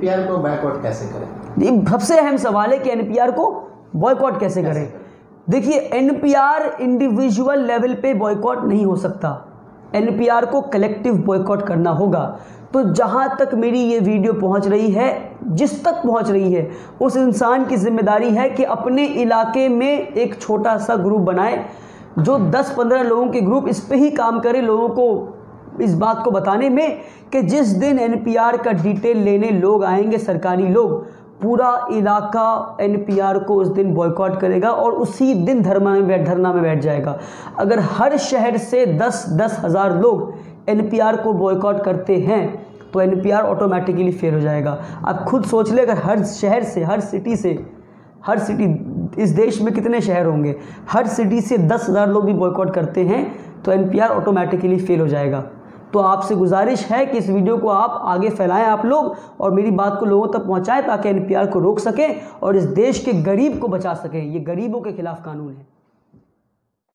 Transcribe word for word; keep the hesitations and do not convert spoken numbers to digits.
NPR को boycott कैसे करें? ये सबसे अहम सवाल है कि एनपीआर को बॉयकॉट कैसे करें। देखिए, एनपीआर इंडिविजुअल लेवल पे बॉयकॉट नहीं हो सकता, एनपीआर को कलेक्टिव बॉयकॉट करना होगा। तो जहाँ तक मेरी ये वीडियो पहुँच रही है, जिस तक पहुँच रही है, उस इंसान की जिम्मेदारी है कि अपने इलाके में एक छोटा सा ग्रुप बनाए, जो दस पंद्रह लोगों के ग्रुप इस पे ही काम करे, लोगों को इस बात को बताने में कि जिस दिन एनपीआर का डिटेल लेने लोग आएंगे, सरकारी लोग, पूरा इलाका एनपीआर को उस दिन बॉयकॉट करेगा और उसी दिन धरना में बैठ धरना में बैठ जाएगा। अगर हर शहर से दस दस हज़ार लोग एनपीआर को बॉयकॉट करते हैं तो एनपीआर ऑटोमेटिकली फेल हो जाएगा। आप खुद सोच ले, अगर हर शहर से, हर सिटी से, हर सिटी, इस देश में कितने शहर होंगे, हर सिटी से दस हज़ार लोग भी बॉयकॉट करते हैं तो एनपीआर ऑटोमेटिकली फेल हो जाएगा। तो आपसे गुजारिश है कि इस वीडियो को आप आगे फैलाएं आप लोग, और मेरी बात को लोगों तक पहुंचाएं ताकि एनपीआर को रोक सकें और इस देश के गरीब को बचा सकें। ये गरीबों के खिलाफ कानून है।